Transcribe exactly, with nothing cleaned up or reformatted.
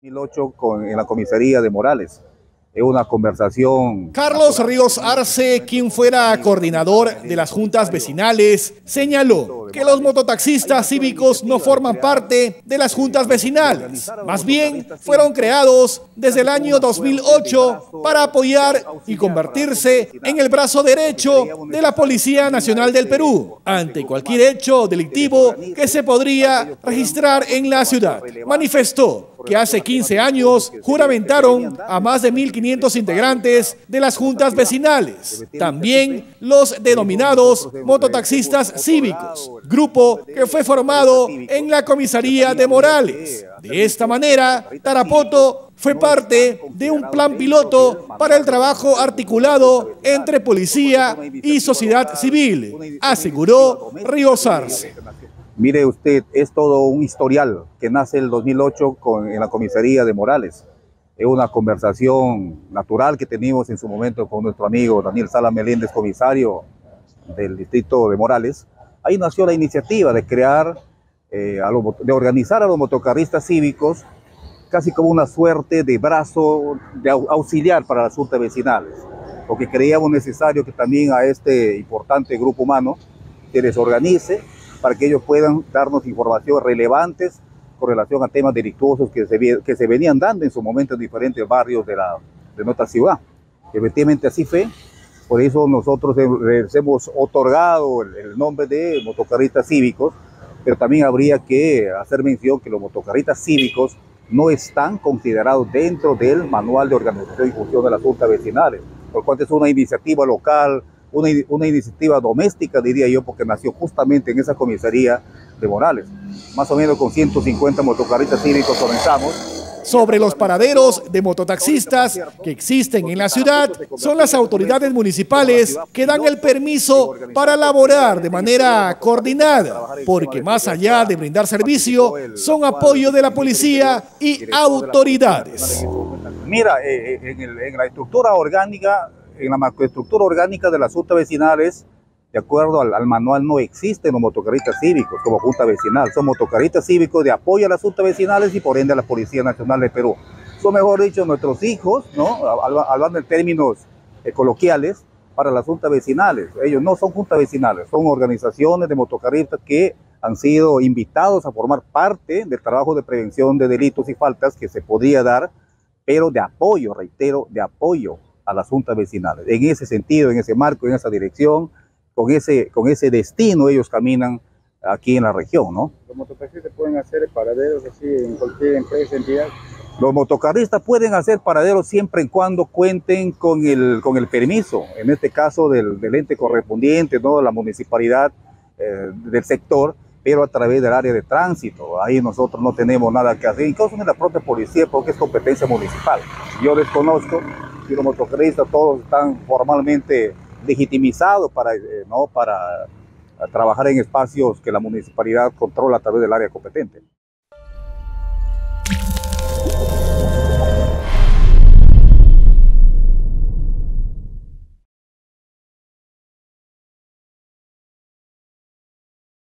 dos mil ocho con, en la comisaría de Morales. Es una conversación. Carlos Ríos Arce, quien fuera coordinador de las juntas vecinales, señaló que los mototaxistas cívicos no forman parte de las juntas vecinales. Más bien, fueron creados desde el año dos mil ocho para apoyar y convertirse en el brazo derecho de la Policía Nacional del Perú ante cualquier hecho delictivo que se podría registrar en la ciudad. Manifestó que hace quince años juramentaron a más de mil quinientos integrantes de las juntas vecinales, también los denominados mototaxistas cívicos, grupo que fue formado en la comisaría de Morales. De esta manera, Tarapoto fue parte de un plan piloto para el trabajo articulado entre policía y sociedad civil, aseguró Ríos Arce. Mire usted, es todo un historial que nace el dos mil ocho con, en la comisaría de Morales. Es una conversación natural que teníamos en su momento con nuestro amigo Daniel Sala Meléndez, comisario del distrito de Morales. Ahí nació la iniciativa de crear, eh, a los, de organizar a los motocarristas cívicos casi como una suerte de brazo de auxiliar para las juntas vecinales, porque creíamos necesario que también a este importante grupo humano se les organice para que ellos puedan darnos información relevantes con relación a temas delictuosos que se, que se venían dando en su momento en diferentes barrios de, la, de nuestra ciudad. Efectivamente así fue, por eso nosotros les hemos otorgado el, el nombre de motocarristas cívicos, pero también habría que hacer mención que los motocarristas cívicos no están considerados dentro del manual de organización y función de las juntas vecinales, por cuanto es una iniciativa local, Una, una iniciativa doméstica, diría yo, porque nació justamente en esa comisaría de Morales. Más o menos con ciento cincuenta motocarristas cívicos comenzamos. Sobre los paraderos de mototaxistas que existen en la ciudad, son las autoridades municipales que dan el permiso para laborar de manera coordinada, porque más allá de brindar servicio, son apoyo de la policía y autoridades. Mira, eh, en, el, en la estructura orgánica, en la macroestructura orgánica de las juntas vecinales, de acuerdo al, al manual, no existen los motocarristas cívicos como junta vecinal. Son motocarristas cívicos de apoyo a las juntas vecinales y por ende a la Policía Nacional de Perú. Son, mejor dicho, nuestros hijos, ¿no? Hablando en términos eh, coloquiales, para las juntas vecinales. Ellos no son juntas vecinales, son organizaciones de motocarristas que han sido invitados a formar parte del trabajo de prevención de delitos y faltas que se podría dar, pero de apoyo, reitero, de apoyo a las juntas vecinales. En ese sentido, en ese marco, en esa dirección, con ese, con ese destino ellos caminan aquí en la región, ¿no? ¿Los mototaxistas pueden hacer paraderos así en cualquier empresa, entidad? Los motocarristas pueden hacer paraderos siempre y cuando cuenten con el, con el permiso, en este caso del, del ente correspondiente, ¿no? La municipalidad eh, del sector, pero a través del área de tránsito. Ahí nosotros no tenemos nada que hacer, incluso en la propia policía, porque es competencia municipal. Yo desconozco y los motocarristas todos están formalmente legitimizados para, eh, ¿no? para trabajar en espacios que la municipalidad controla a través del área competente.